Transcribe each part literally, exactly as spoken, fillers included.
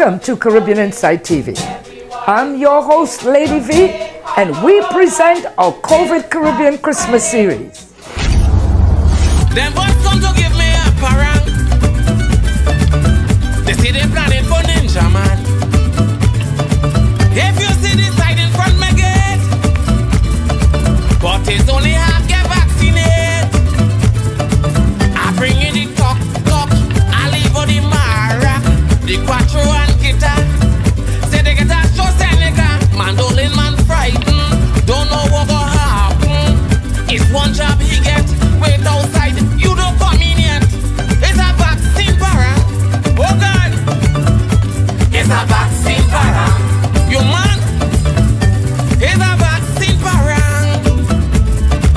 Welcome to Caribbean Insight T V. I'm your host, Lady V, and we present our COVID Caribbean Christmas series. Them boys come to give me a parang. They see they planning for Ninja Man. If you see the side in front my gate, but it's only half get vaccinated. I bring in the cock, cock, I leave for the mara, the quattro and guitar. Say they get a AstraZeneca, mandolin man frightened, don't know what gonna happen. It's one job he get, wait outside, you don't come in yet. It's a vaccine para, oh God. It's a vaccine para, you man. It's a vaccine para.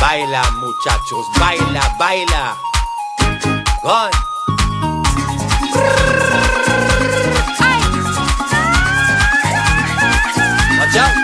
Baila, muchachos, baila, baila. Gone. Watch out.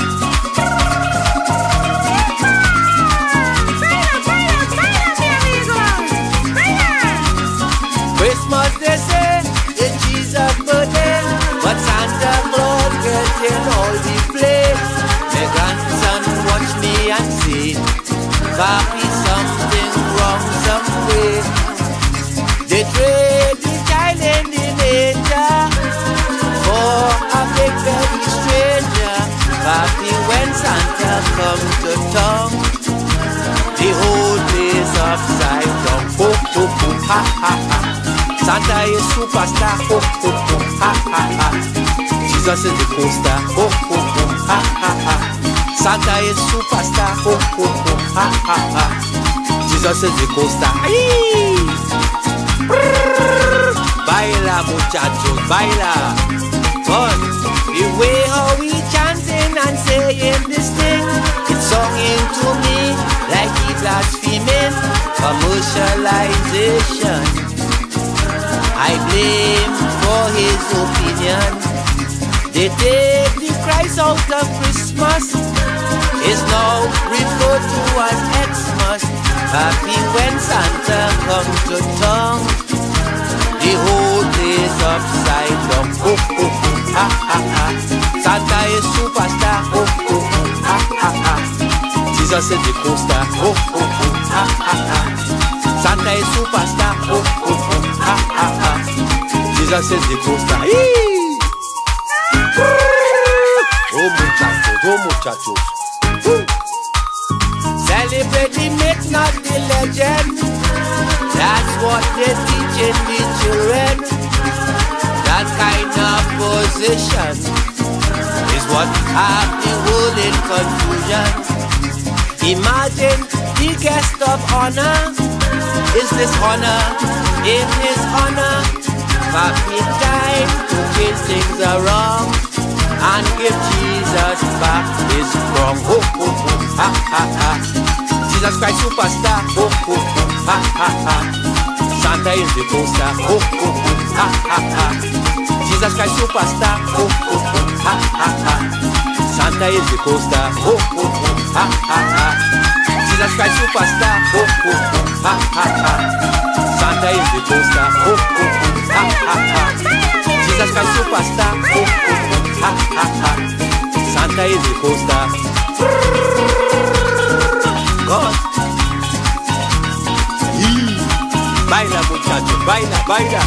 Christmas they say it's Jesus' birthday, but Santa Claus gets in all the play. My grandson watch me and say, Papi, something wrong somewhere. They trade the child in the nature for a big belly stranger. Papi, when Santa comes to town, the whole place upside down. Ho, ho, ho, ha, ha, ha. Santa is superstar. Ho, ho, ho, ha, ha, ha. Jesus is the coaster. Ho, ho, ho, ha, ha, ha. Santa is superstar. Ho, ho, ho, ha, ha, ha. Jesus is the coaster. Aye. Baila, muchachos, baila. But the way how we chanting and saying this thing, it's songing to me like he blaspheming commercialization. I blame for his opinion. They take the Christ out of Christmas, is now referred to as Xmas. Happy when Santa comes to town, the whole day's upside down. Oh, oh, oh, ha, ha, ha. Santa is superstar. Oh, oh, oh, ha, ha, ha. Jesus is the coaster. Oh, oh, oh, ha, ha, ha. Santa is superstar. Oh, oh, oh, ha, ha, ha. Jesus is the coaster. Eee! Oh, muchachos, oh, muchachos. Woo! Celebrate the myth, not the legend. That's what they're teaching the children. That kind of position is what have the world in confusion. Imagine the guest of honor is dishonor in his honor. Happy time to change things around and give Jesus back his throne. Ho, ho, ho, ha, ha, ha. Jesus Christ superstar. Ho, ho, ho, ha, ha, ha. Santa is the coaster. Ho, ho, ho, ha, ha, ha. Jesus Christ superstar. Ho, ho, ho, ha, ha, ha. Santa is the coaster. Ho, ho, ho, ha, ha, ha. Jesus Christ superstar. Ho, ho, ho, ha, ha, ha. Santa is the coaster. Ho, ho, ho, ha, ha, ha. Jesus Christ superstar. Ho, ho, ho, ha, ha, ha. Santa is the coaster. God. Yee. Baila, muchachos, baila, baila.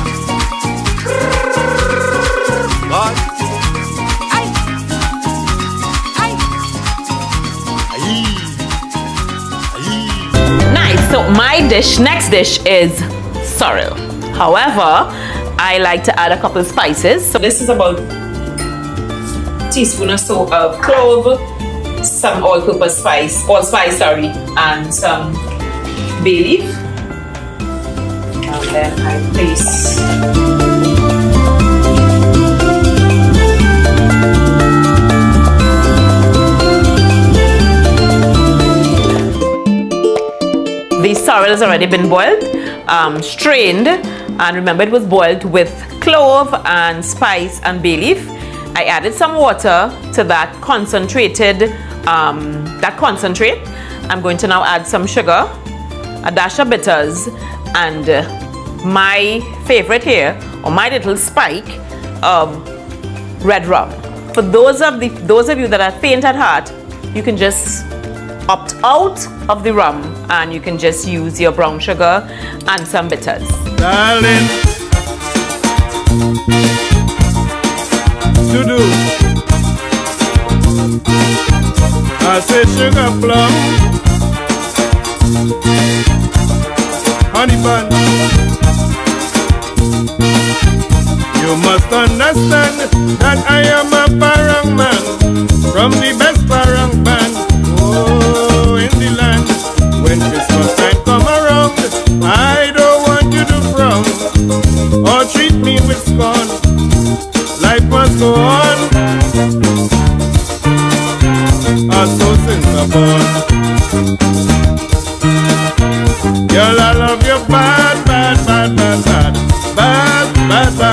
God. Ay. Ay. Ay. Ay. Nice. So my dish, next dish is sorrel. However, I like to add a couple of spices. So this is about a teaspoon or so of clove, some all-purpose spice, allspice, sorry, and some bay leaf. And then I place the sorrel has already been boiled, um, strained, and remember it was boiled with clove and spice and bay leaf. I added some water to that concentrated, um, that concentrate. I'm going to now add some sugar, a dash of bitters, and uh, my favorite here, or my little spike of red rum. For those of the those of you that are faint at heart, you can just opt out of the rum and you can just use your brown sugar and some bitters. Darling, to do I say sugar plum, honey bun. You must understand that I am a parang man from the best parang band. Oh, in the land. When Christmas time come around, I don't want you to frown or treat me with scorn. Life must go on, or so sins are born.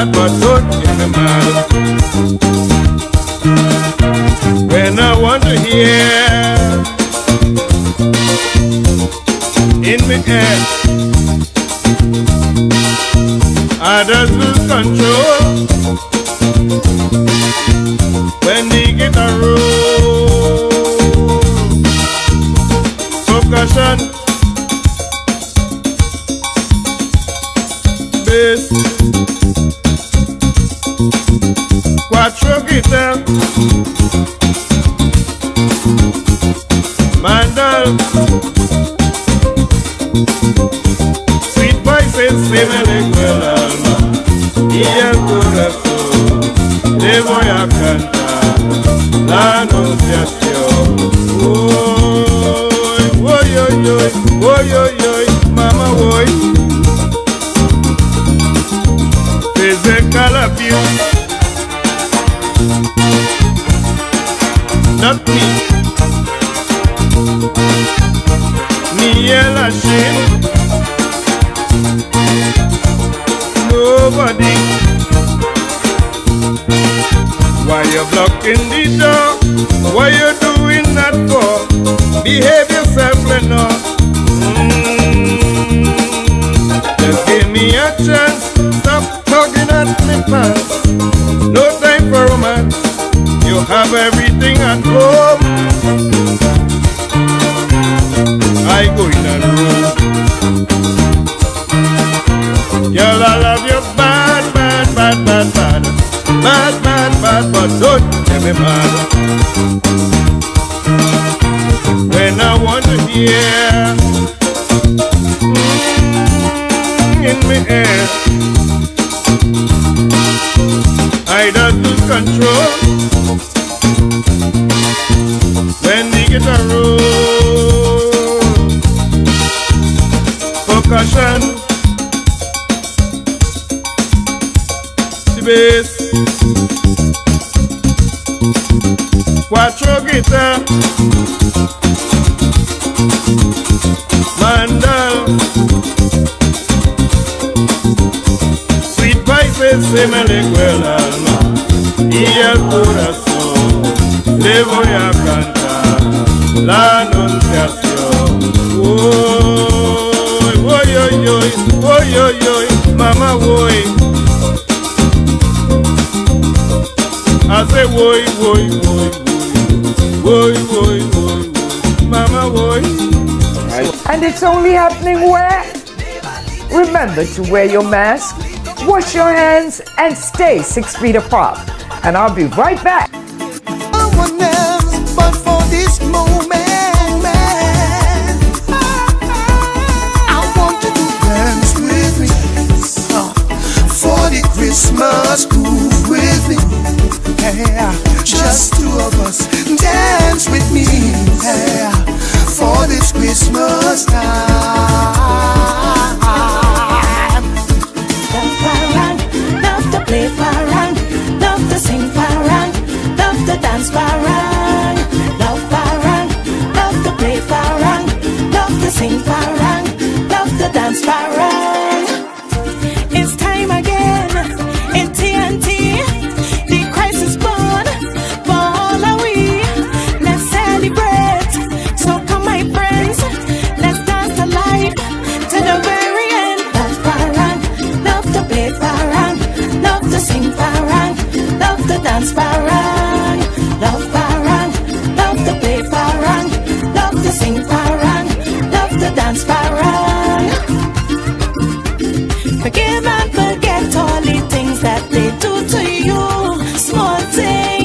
bad, but don't get me mad. When I want to hear in my head, others lose control. When they get a roll, percussion, bass, quattro guitar, mandal, sweet voices, se me recuerda el alma y el corazón. Le voy a cantar la anunciación. Voy, voy, voy, voy, voy, voy, mama voy. Desde Calapio, not me, ni el Ashin, nobody. Why you blocking the door? What you doing that for? Behave yourself, Lenore. Mm. Just give me a chance. Stop tugging at my pants. No time for romance. You have everything at home. I go in a room. Girl, I love you bad, bad, bad, bad, bad. Bad, bad, bad, but don't get me mad. When I want to hear mm, in my ear, I don't lose control. When they get a roll, percussion, the bass, quattro guitar, mandal, sweet voices se me recuerda el alma y el corazón. Le voy a cantar la anunciación. Voy, voy, voy, voy, voy, voy, mama voy. I say voy, voy, voy, voy, voy, voy, mama voy. And it's only happening where? Remember to wear your mask, wash your hands, and stay six feet apart. And I'll be right back. No one else but for this moment. I want you to dance with me uh, for the Christmas groove with me. Yeah, just two of us dance with me. Yeah, for this Christmas time. Love parang, love to play parang, love to sing parang, love to dance parang. Love parang, love to play parang, love to sing parang, love to dance parang. It's time again in T N T. The crisis born for all of we. Let's celebrate. So come my friends, let's dance alive to the very end. Love parang, love to play parang, love to sing parang, love to dance parang. Love parang, love to play parang, love to sing parang, love to dance parang. Forgive and forget all the things that they do to you. Small thing.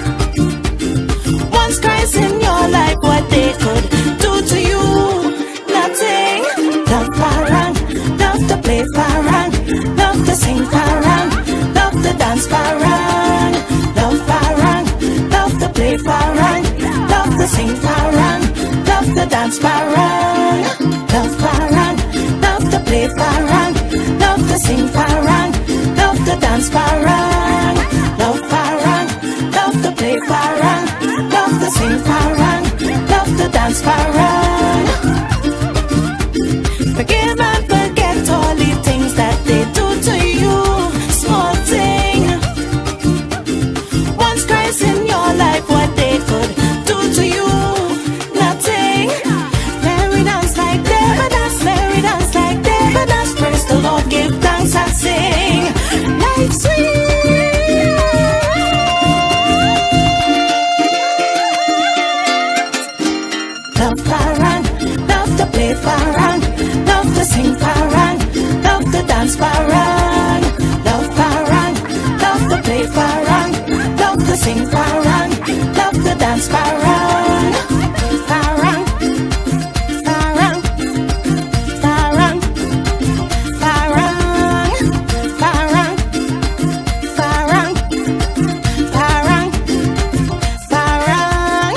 Once Christ in your life, what they could do to you, nothing. Love parang, love to play parang, love to sing parang, love to dance parang. Love parang, love to play parang, love to sing parang, love to dance parang. Love parang, love to play parang, love to sing parang, love to dance parang. Love parang, love to play parang, love to sing parang, love to dance parang. Forgive and forget all the things that they do to you. Small parang, love to play parang, love to sing parang, love to dance parang, love parang, love to play parang, love to sing parang, love to dance parang, parang, parang, parang, parang, parang, parang, parang, parang.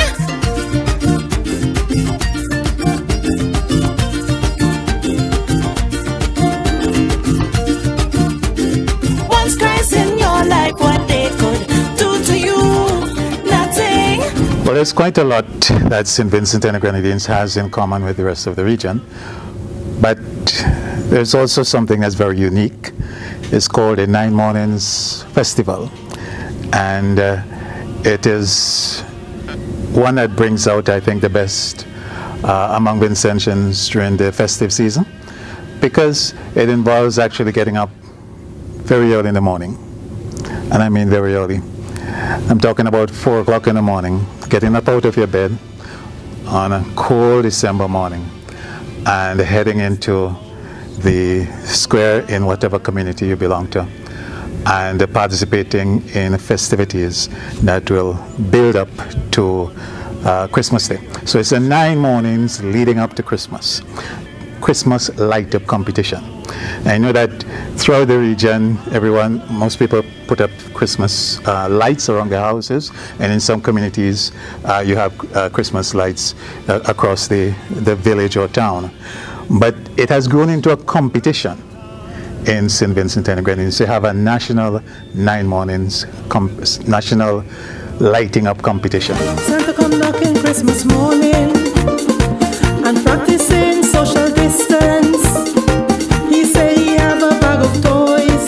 Once Christ in your life, what they could do to you, nothing. Well, there's quite a lot that Saint Vincent and the Grenadines has in common with the rest of the region, but there's also something that's very unique. It's called the Nine Mornings Festival, and uh, it is one that brings out, I think, the best uh, among Vincentians during the festive season, because it involves actually getting up very early in the morning, and I mean very early. I'm talking about four o'clock in the morning, getting up out of your bed on a cold December morning and heading into the square in whatever community you belong to, and participating in festivities that will build up to uh, Christmas Day. So it's the nine mornings leading up to Christmas. Christmas light up competition. I know that throughout the region, everyone, most people put up Christmas uh, lights around their houses, and in some communities uh, you have uh, Christmas lights uh, across the, the village or town. But it has grown into a competition in Saint Vincent and the Grenadines. They have a national nine mornings, national lighting up competition. Santa come knocking Christmas morning and practicing social distance. He say he have a bag of toys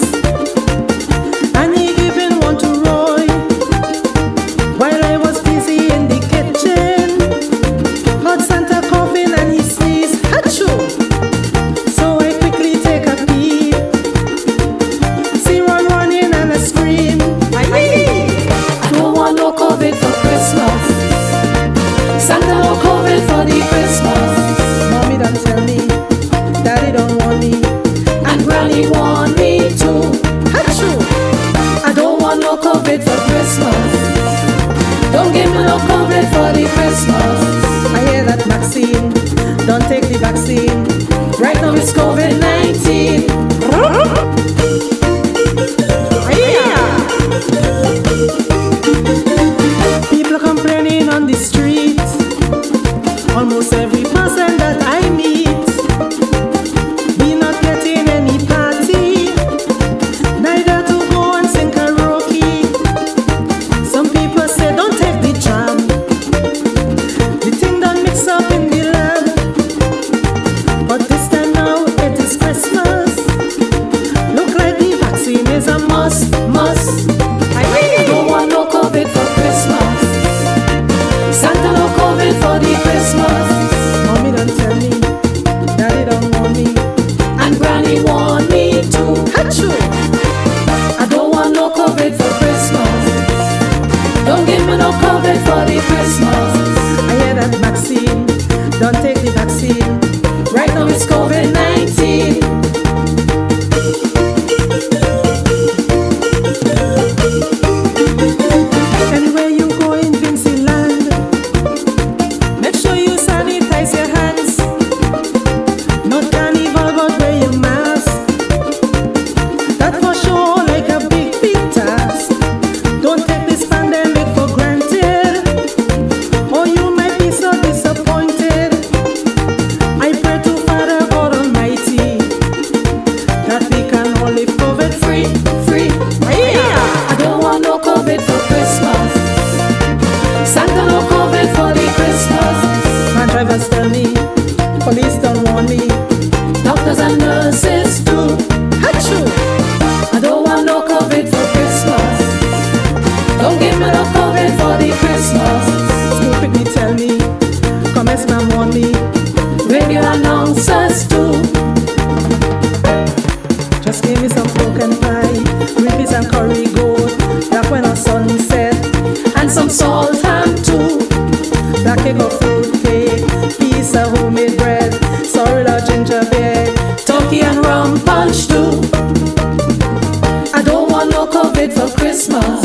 and he giving one to Roy. While I was busy in the kitchen, heard Santa coughing and he sneezed, achoo! So I quickly take a peep, see one running and a scream. I don't want no COVID for Christmas. Santa no COVID for the Christmas. Mommy don't tell me, Daddy don't want me, and Granny want me too. Achoo! I don't want no COVID for Christmas. Don't give me no COVID for the Christmas. I hear that vaccine, don't take the vaccine. Right now it's COVID nineteen. People complaining on the street, almost every person that I meet. We not getting any party, neither to go and sing karaoke. Some people say don't take the jam, the thing don't mix up in the land. But this time now it is Christmas, look like the vaccine is a must, must. I don't want no COVID for Christmas. Santa no COVID for the Christmas. Mommy don't tell me, Daddy don't want me, and Granny want me too. Achoo! I don't want no COVID for Christmas. Don't give me no COVID for the Christmas. I hear that vaccine, don't take the vaccine. Right now it's COVID nineteen. Anywhere you go in Vincy land, make sure you sanitize your hands. Not carnival, but wear your mask. That for sure like a big, big task. Don't take this pandemic for granted, or you might be so disappointed. I pray to Father God Almighty that we can all live COVID free, free. Yeah. I don't want no COVID for Christmas. Santa no COVID for the Christmas. My drivers tell me, police don't want me, doctors and nurses too. Achoo! I don't want no COVID for Christmas. Don't give me no COVID for the Christmas. School pick me tell me, commencement warn me, radio announcers too. Just give me some pork and pie, green peas and curry goat, that when the sun set, and some salt ham too. That cake of fruit cake, peas Christmas.